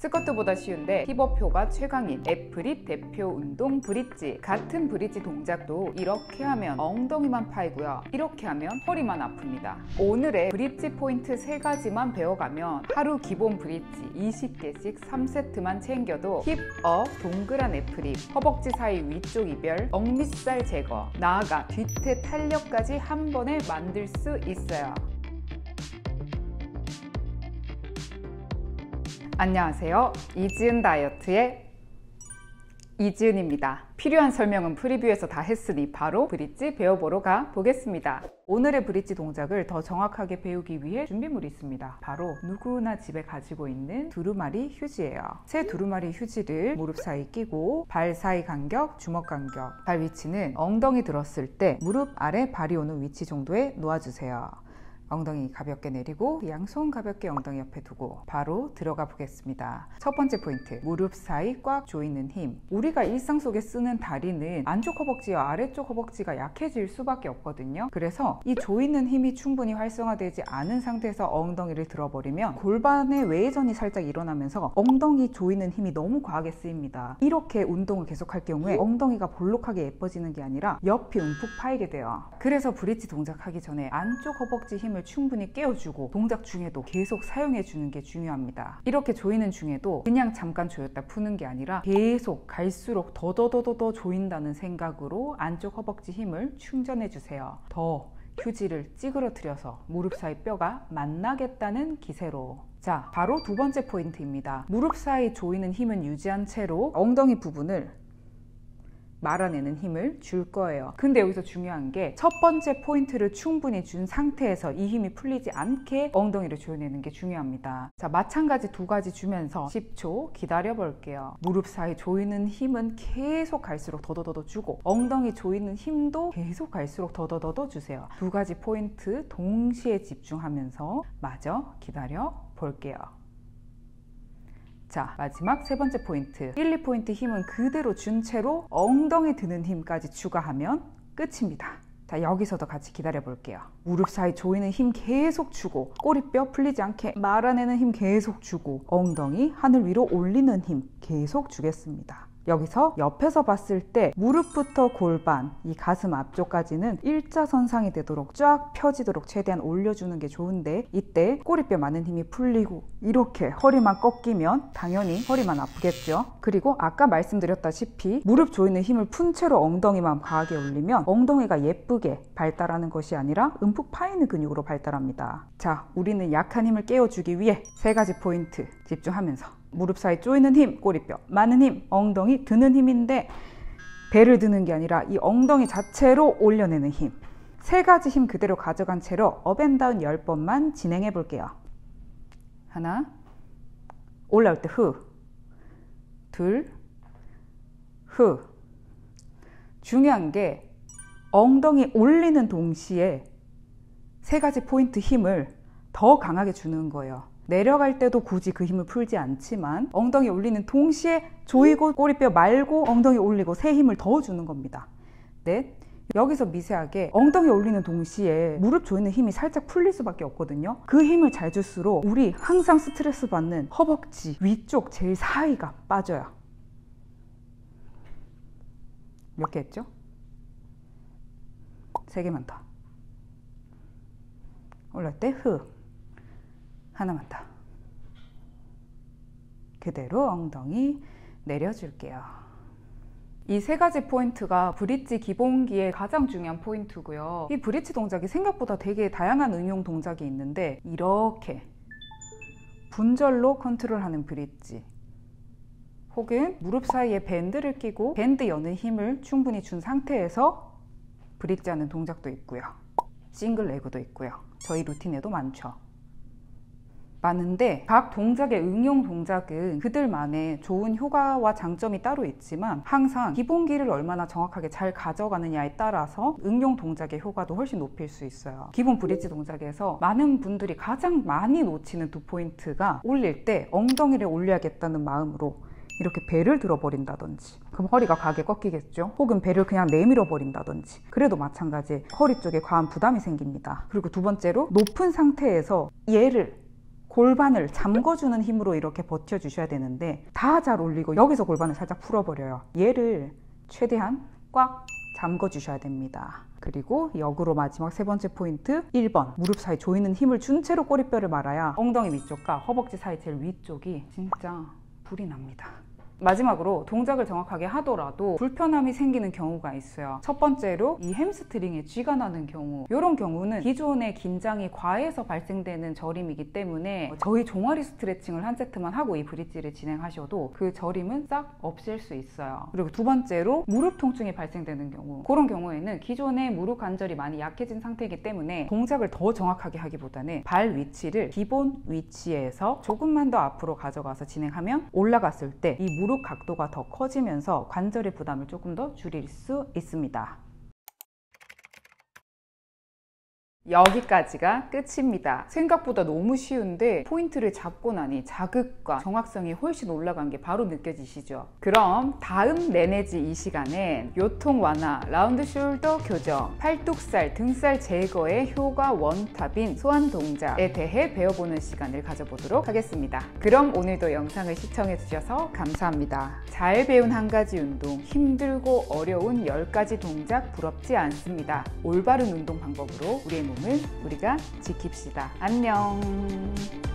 스쿼트보다 쉬운데 힙업 효과 최강인 애프립 대표 운동 브릿지. 같은 브릿지 동작도 이렇게 하면 엉덩이만 파이고요, 이렇게 하면 허리만 아픕니다. 오늘의 브릿지 포인트 3가지만 배워가면 하루 기본 브릿지 20개씩 3세트만 챙겨도 힙업, 동그란 애프립, 허벅지 사이 위쪽 이별, 억밑살 제거, 나아가 뒤태 탄력까지 한 번에 만들 수 있어요. 안녕하세요. 이지은 다이어트의 이지은입니다. 필요한 설명은 프리뷰에서 다 했으니 바로 브릿지 배워보러 가보겠습니다. 오늘의 브릿지 동작을 더 정확하게 배우기 위해 준비물이 있습니다. 바로 누구나 집에 가지고 있는 두루마리 휴지예요. 새 두루마리 휴지를 무릎 사이 끼고 발 사이 간격, 주먹 간격, 발 위치는 엉덩이 들었을 때 무릎 아래 발이 오는 위치 정도에 놓아주세요. 엉덩이 가볍게 내리고 양손 가볍게 엉덩이 옆에 두고 바로 들어가 보겠습니다. 첫 번째 포인트, 무릎 사이 꽉 조이는 힘. 우리가 일상 속에 쓰는 다리는 안쪽 허벅지와 아래쪽 허벅지가 약해질 수밖에 없거든요. 그래서 이 조이는 힘이 충분히 활성화되지 않은 상태에서 엉덩이를 들어버리면 골반의 외전이 살짝 일어나면서 엉덩이 조이는 힘이 너무 과하게 쓰입니다. 이렇게 운동을 계속할 경우에 엉덩이가 볼록하게 예뻐지는 게 아니라 옆이 움푹 파이게 돼요. 그래서 브릿지 동작하기 전에 안쪽 허벅지 힘을 충분히 깨워주고 동작 중에도 계속 사용해 주는 게 중요합니다. 이렇게 조이는 중에도 그냥 잠깐 조였다 푸는 게 아니라 계속 갈수록 더더더더 조인다는 생각으로 안쪽 허벅지 힘을 충전해 주세요. 더 휴지를 찌그러뜨려서 무릎 사이 뼈가 만나겠다는 기세로. 자, 바로 두 번째 포인트입니다. 무릎 사이 조이는 힘은 유지한 채로 엉덩이 부분을 말아내는 힘을 줄 거예요. 근데 여기서 중요한 게 첫 번째 포인트를 충분히 준 상태에서 이 힘이 풀리지 않게 엉덩이를 조여내는 게 중요합니다. 자, 마찬가지 두 가지 주면서 10초 기다려 볼게요. 무릎 사이 조이는 힘은 계속 갈수록 더더더더 주고 엉덩이 조이는 힘도 계속 갈수록 더더더더 주세요. 두 가지 포인트 동시에 집중하면서 마저 기다려 볼게요. 자, 마지막 세 번째 포인트, 1, 2포인트 힘은 그대로 준 채로 엉덩이 드는 힘까지 추가하면 끝입니다. 자, 여기서도 같이 기다려 볼게요. 무릎 사이 조이는 힘 계속 주고 꼬리뼈 풀리지 않게 말아내는 힘 계속 주고 엉덩이 하늘 위로 올리는 힘 계속 주겠습니다. 여기서 옆에서 봤을 때 무릎부터 골반, 이 가슴 앞쪽까지는 일자선상이 되도록 쫙 펴지도록 최대한 올려주는 게 좋은데 이때 꼬리뼈 많은 힘이 풀리고 이렇게 허리만 꺾이면 당연히 허리만 아프겠죠. 그리고 아까 말씀드렸다시피 무릎 조이는 힘을 푼 채로 엉덩이만 과하게 올리면 엉덩이가 예쁘게 발달하는 것이 아니라 움푹 파이는 근육으로 발달합니다. 자, 우리는 약한 힘을 깨워주기 위해 3가지 포인트 집중하면서 무릎 사이 조이는 힘, 꼬리뼈 많은 힘, 엉덩이 드는 힘인데 배를 드는 게 아니라 이 엉덩이 자체로 올려내는 힘. 3가지 힘 그대로 가져간 채로 업앤다운 10번만 진행해 볼게요. 하나, 올라올 때 후, 둘, 후. 중요한 게 엉덩이 올리는 동시에 3가지 포인트 힘을 더 강하게 주는 거예요. 내려갈 때도 굳이 그 힘을 풀지 않지만 엉덩이 올리는 동시에 조이고 꼬리뼈 말고 엉덩이 올리고 새 힘을 더 주는 겁니다. 넷, 여기서 미세하게 엉덩이 올리는 동시에 무릎 조이는 힘이 살짝 풀릴 수밖에 없거든요. 그 힘을 잘 줄수록 우리 항상 스트레스 받는 허벅지 위쪽 제일 사이가 빠져요. 몇 개 했죠? 3개만 더. 올라올 때 후. 하나만 더. 그대로 엉덩이 내려줄게요. 이 3가지 포인트가 브릿지 기본기의 가장 중요한 포인트고요. 이 브릿지 동작이 생각보다 되게 다양한 응용 동작이 있는데 이렇게 분절로 컨트롤하는 브릿지, 혹은 무릎 사이에 밴드를 끼고 밴드 여는 힘을 충분히 준 상태에서 브릿지 하는 동작도 있고요. 싱글 레그도 있고요. 저희 루틴에도 많은데 각 동작의 응용 동작은 그들만의 좋은 효과와 장점이 따로 있지만 항상 기본기를 얼마나 정확하게 잘 가져가느냐에 따라서 응용 동작의 효과도 훨씬 높일 수 있어요. 기본 브릿지 동작에서 많은 분들이 가장 많이 놓치는 두 포인트가 올릴 때 엉덩이를 올려야겠다는 마음으로 이렇게 배를 들어버린다든지, 그럼 허리가 과하게 꺾이겠죠. 혹은 배를 그냥 내밀어 버린다든지, 그래도 마찬가지 허리 쪽에 과한 부담이 생깁니다. 그리고 두 번째로 높은 상태에서 얘를 골반을 잠궈주는 힘으로 이렇게 버텨주셔야 되는데 다 잘 올리고 여기서 골반을 살짝 풀어버려요. 얘를 최대한 꽉 잠궈주셔야 됩니다. 그리고 역으로 마지막 세 번째 포인트 1번 무릎 사이 조이는 힘을 준 채로 꼬리뼈를 말아야 엉덩이 위쪽과 허벅지 사이 제일 위쪽이 진짜 불이 납니다. 마지막으로 동작을 정확하게 하더라도 불편함이 생기는 경우가 있어요. 첫 번째로 이 햄스트링에 쥐가 나는 경우, 이런 경우는 기존의 긴장이 과해서 발생되는 저림이기 때문에 저희 종아리 스트레칭을 한 세트만 하고 이 브릿지를 진행하셔도 그 저림은 싹 없앨 수 있어요. 그리고 두 번째로 무릎 통증이 발생되는 경우, 그런 경우에는 기존의 무릎 관절이 많이 약해진 상태이기 때문에 동작을 더 정확하게 하기보다는 발 위치를 기본 위치에서 조금만 더 앞으로 가져가서 진행하면 올라갔을 때 이 무릎 각도가 더 커지면서 관절의 부담을 조금 더 줄일 수 있습니다. 여기까지가 끝입니다. 생각보다 너무 쉬운데 포인트를 잡고 나니 자극과 정확성이 훨씬 올라간 게 바로 느껴지시죠? 그럼 다음 매네지 이 시간엔 요통 완화, 라운드 숄더 교정, 팔뚝살, 등살 제거의 효과 원탑인 소환 동작에 대해 배워보는 시간을 가져보도록 하겠습니다. 그럼 오늘도 영상을 시청해주셔서 감사합니다. 잘 배운 한 가지 운동, 힘들고 어려운 10가지 동작 부럽지 않습니다. 올바른 운동 방법으로 우리의 몸을 우리가 지킵시다. 안녕.